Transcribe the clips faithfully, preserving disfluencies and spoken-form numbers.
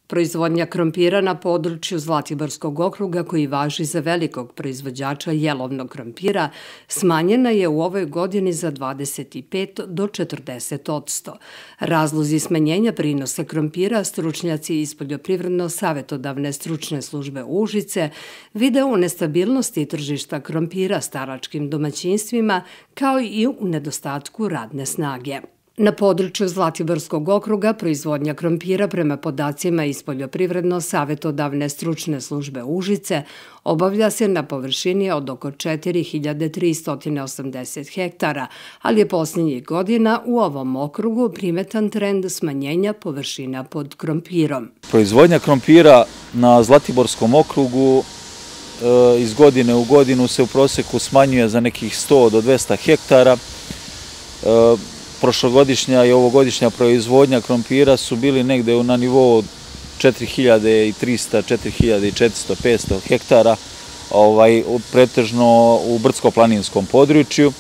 Proizvodnja krompira na području Zlatiborskog okruga, koji važi za velikog proizvođača jelovnog krompira, smanjena je u ovoj godini za dvadeset pet do četrdeset posto. Razlozi smanjenja prinosa krompira stručnjaci iz Poljoprivredno-savetodavne stručne službe Užice vide u nestabilnosti tržišta krompira staračkim domaćinstvima, kao i u nedostatku radne snage. Na području Zlatiborskog okruga proizvodnja krompira prema podacima iz Poljoprivredno-savetodavne stručne službe Užice obavlja se na površini od oko četiri hiljade tristo osamdeset hektara, ali je posljednjih godina u ovom okrugu primetan trend smanjenja površina pod krompirom. Proizvodnja krompira na Zlatiborskom okrugu iz godine u godinu se u proseku smanjuje za nekih sto do dvesta hektara. Prošlogodišnja i ovogodišnja proizvodnja krompira su bili negde na nivou četiri hiljade trista, četiri hiljade četiristo, petsto hektara, pretežno u brdsko-planinskom području.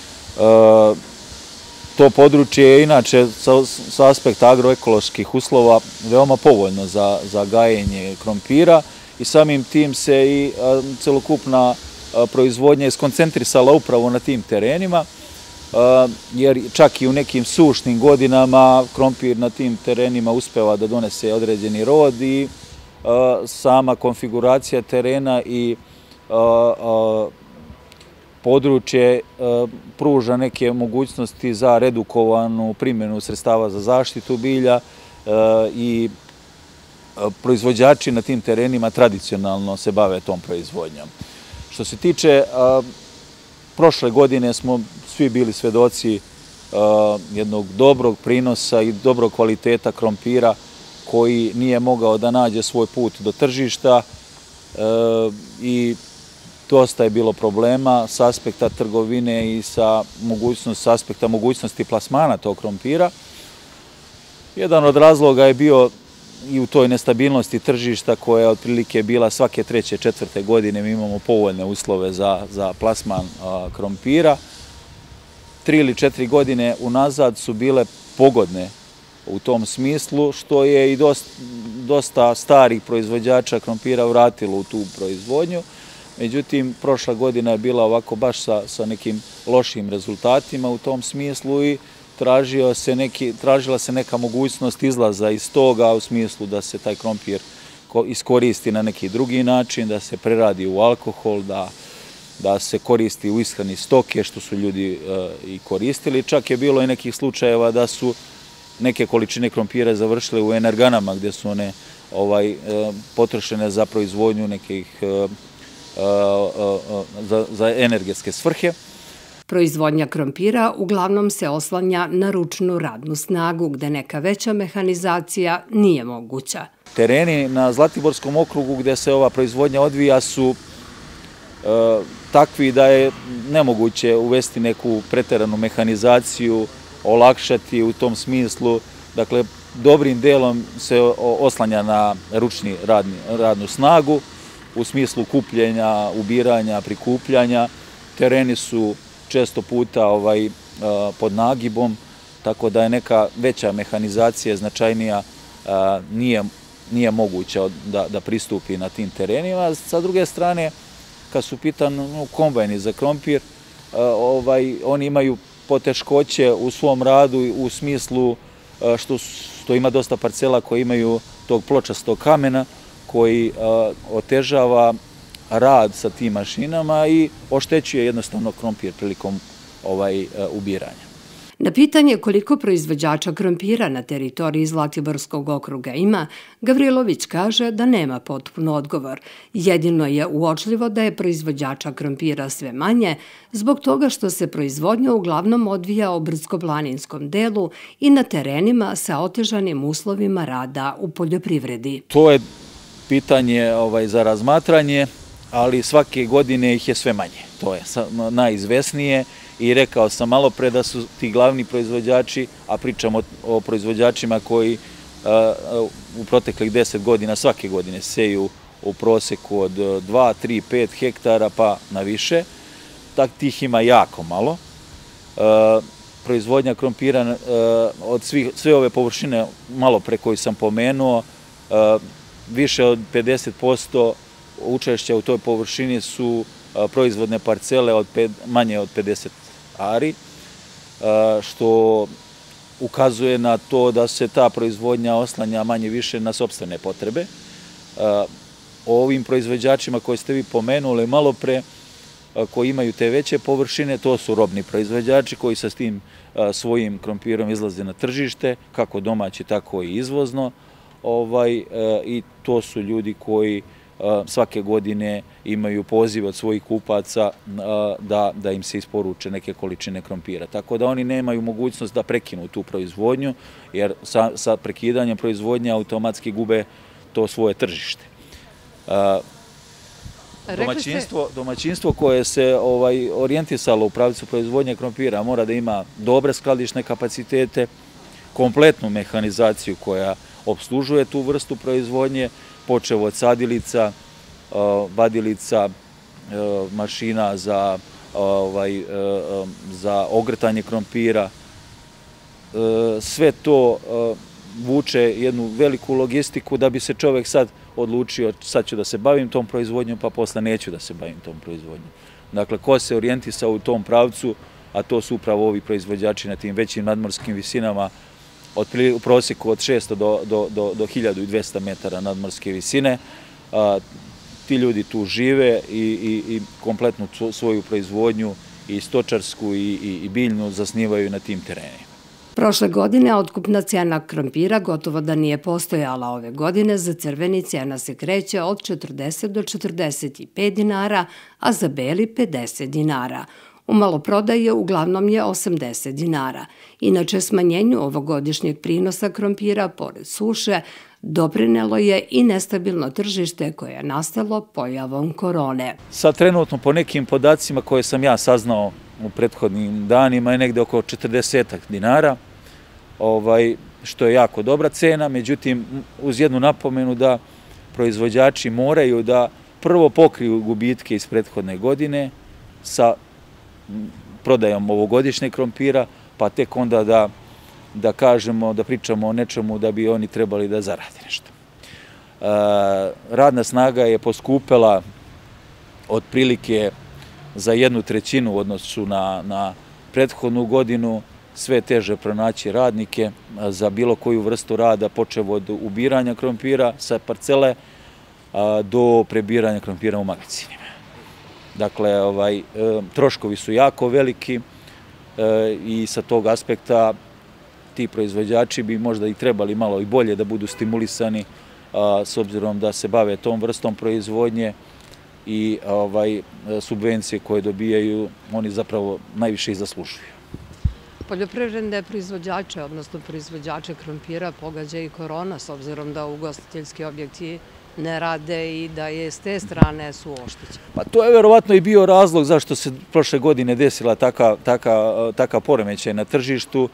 To područje je inače sa aspekta agroekoloških uslova veoma povoljno za gajenje krompira i samim tim se i celokupna proizvodnja je skoncentrisala upravo na tim terenima, jer čak i u nekim sušnim godinama krompir na tim terenima uspeva da donese određeni rod i sama konfiguracija terena i područje pruža neke mogućnosti za redukovanu primjenu sredstava za zaštitu bilja i proizvođači na tim terenima tradicionalno se bave tom proizvodnjom. Što se tiče prošle godine smo svi bili svedoci jednog dobrog prinosa i dobrog kvaliteta krompira koji nije mogao da nađe svoj put do tržišta i dosta je bilo problema s aspekta trgovine i sa aspekta mogućnosti plasmana tog krompira. Jedan od razloga je bio i u toj nestabilnosti tržišta koja je otprilike bila svake treće, četvrte godine. Mi imamo povoljne uslove za plasman krompira. Tri ili četiri godine unazad su bile pogodne u tom smislu, što je i dosta starih proizvođača krompira vratilo u tu proizvodnju. Međutim, prošla godina je bila ovako baš sa nekim lošim rezultatima u tom smislu i tražila se neka mogućnost izlaza iz toga u smislu da se taj krompir iskoristi na neki drugi način, da se preradi u alkohol, da se koristi u ishrani stoke, što su ljudi i koristili. Čak je bilo i nekih slučajeva da su neke količine krompira završile u energanama gdje su one potrošene za proizvodnju nekih za energetske svrhe. Proizvodnja krompira uglavnom se oslanja na ručnu radnu snagu, gde neka veća mehanizacija nije moguća. Tereni na Zlatiborskom okrugu gde se ova proizvodnja odvija su takvi da je nemoguće uvesti neku preteranu mehanizaciju, olakšati u tom smislu. Dakle, dobrim delom se oslanja na ručni radnu snagu u smislu kupljenja, ubiranja, prikupljanja. Tereni su često puta pod nagibom, tako da je neka veća mehanizacija značajnija nije moguća da pristupi na tim terenima. Sa druge strane, kad su pitani kombajni za krompir, oni imaju poteškoće u svom radu u smislu što ima dosta parcela koji imaju tog pločastog kamena koji otežava rad sa tim mašinama i oštećuje jednostavno krompir prilikom ubiranja. Na pitanje koliko proizvođača krompira na teritoriji Zlatiborskog okruga ima, Gavrilović kaže da nema potpun odgovor. Jedino je uočljivo da je proizvođača krompira sve manje, zbog toga što se proizvodnja uglavnom odvija u brdsko-planinskom delu i na terenima sa otežanim uslovima rada u poljoprivredi. To je pitanje za razmatranje, ali svake godine ih je sve manje. To je najizvesnije i rekao sam malo pre da su ti glavni proizvođači, a pričamo o proizvođačima koji u proteklih deset godina svake godine seju u proseku od dva, tri, pet hektara pa na više. Tih ima jako malo. Proizvodnja krompira od sve ove površine malo pre koju sam pomenuo više od pedeset posto učešća u toj površini su proizvodne parcele od manje od pedeset ari, što ukazuje na to da se ta proizvodnja oslanja manje više na sopstvene potrebe. O ovim proizvođačima koje ste vi pomenuli malo pre, koji imaju te veće površine, to su robni proizvođači koji sa tim svojim krompirom izlaze na tržište, kako domaći, tako i izvozno. I to su ljudi koji svake godine imaju poziv od svojih kupaca da im se isporuče neke količine krompira. Tako da oni nemaju mogućnost da prekinu tu proizvodnju, jer sa prekidanjem proizvodnje automatski gube to svoje tržište. Domaćinstvo koje se orijentisalo u pravcu proizvodnje krompira mora da ima dobre skladišne kapacitete, kompletnu mehanizaciju koja obslužuje tu vrstu proizvodnje, počev od sadilica, vadilica, mašina za ogrtanje krompira. Sve to vuče jednu veliku logistiku da bi se čovek sad odlučio sad ću da se bavim tom proizvodnjom, pa posle neću da se bavim tom proizvodnjom. Dakle, ko se orijentisao u tom pravcu, a to su upravo ovi proizvođači na tim većim nadmorskim visinama, u prosjeku od šesto do hiljadu dvesta metara nadmorske visine. Ti ljudi tu žive i kompletnu svoju proizvodnju, i stočarsku i biljnu, zasnivaju na tim terenima. Prošle godine otkupna cena krompira gotovo da nije postojala. Ove godine za crveni cena se kreće od četrdeset do četrdeset pet dinara, a za beli pedeset dinara. U maloprodaji uglavnom je osamdeset dinara. Inače, smanjenju ovogodišnjeg prinosa krompira, pored suše, doprinelo je i nestabilno tržište koje je nastalo pojavom korone. Sad trenutno po nekim podacima koje sam ja saznao u prethodnim danima je negde oko četrdeset dinara, što je jako dobra cena, međutim uz jednu napomenu da proizvođači moraju da prvo pokriju gubitke iz prethodne godine sa prodajom ovogodišnjeg krompira, pa tek onda da kažemo, da pričamo o nečemu da bi oni trebali da zarade nešto. Radna snaga je poskupela otprilike za jednu trećinu u odnosu na prethodnu godinu, sve teže pronaći radnike za bilo koju vrstu rada, počev od ubiranja krompira sa parcele do prebiranja krompira u magacinima. Dakle, troškovi su jako veliki i sa tog aspekta ti proizvođači bi možda i trebali malo i bolje da budu stimulisani s obzirom da se bave tom vrstom proizvodnje i subvencije koje dobijaju, oni zapravo najviše i zaslužuju. Poljoprivredne proizvođače, odnosno proizvođače krompira, pogađa i korona, s obzirom da ugostiteljski objekti ne rade i da je s te strane su oštećeni. Pa to je verovatno i bio razlog zašto se prošle godine desila takav poremećaj na tržištu,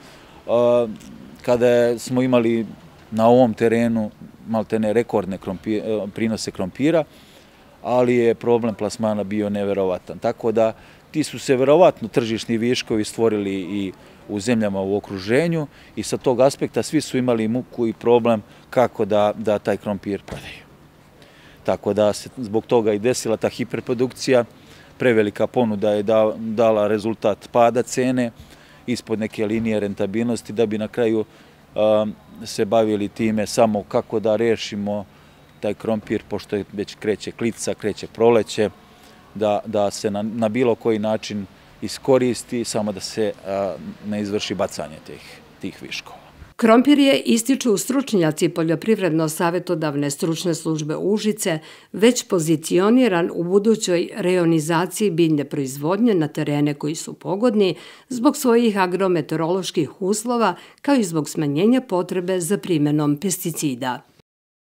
kada smo imali na ovom terenu maltene rekordne prinose krompira, ali je problem plasmana bio neverovatan. Tako da ti su se verovatno tržišni viškovi stvorili i u zemljama u okruženju i sa tog aspekta svi su imali muku i problem kako da taj krompir prodaju. Tako da se zbog toga i desila ta hiperprodukcija, prevelika ponuda je dala rezultat pada cene ispod neke linije rentabilnosti da bi na kraju se bavili time samo kako da rešimo taj krompir, pošto već kreće klica, kreće proleće, da se na bilo koji način iskoristi, samo da se ne izvrši bacanje tih viškova. Krompir je, ističu stručnjaci Poljoprivredno-savetodavne stručne službe Užice, već pozicioniran u budućoj rejonizaciji biljne proizvodnje na terene koji su pogodni zbog svojih agrometeoroloških uslova, kao i zbog smanjenja potrebe za primenom pesticida.